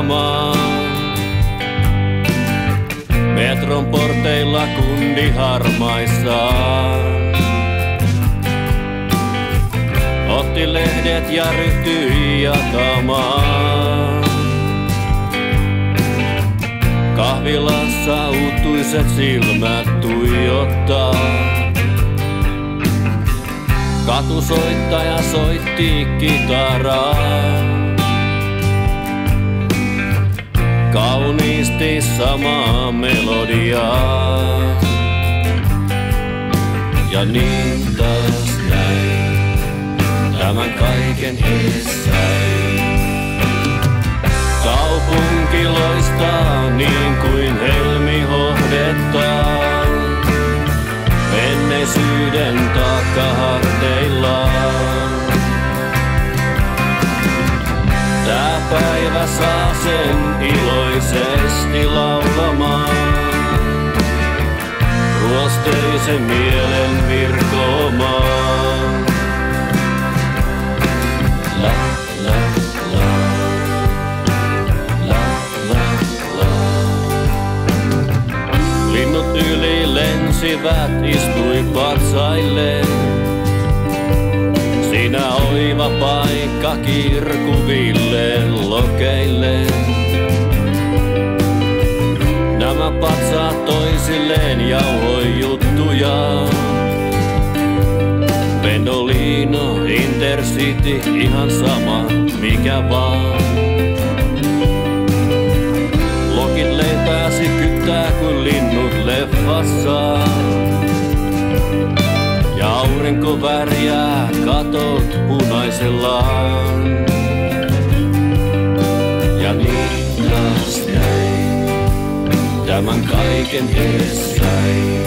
laulamaan. Metron porteilla kundi harmaissaan. Otti lehdet ja ryhtyi jakamaan. Kahvilassa uuttuiset silmät tuijottaa. Katusoittaja soitti kitaraa. Kauniisti samaa melodiaa. Ja niin taas näin tämän kaiken edessäin. Kaupunki loistaa niin kuin helmi hohdettaa. Menneisyyden taakka harteillaan. Tää päivä saa sen iloisesti laulamaan. Ruosteisen mielen virkomaan. La la la, la la la. Linnut yli lensivät, istui patsailleen. Siinä oiva paikka kirkuville lokeille. Nämä patsaat toisilleen jauhoi juttuja. Pendolino, Intercity, ihan sama mikä vaan. Lokit leipäsi kyttää kun linnut leffassa. Ja aurinko värjää katot punaisellaan. Ja niin taas näin tämän kaiken edessäin.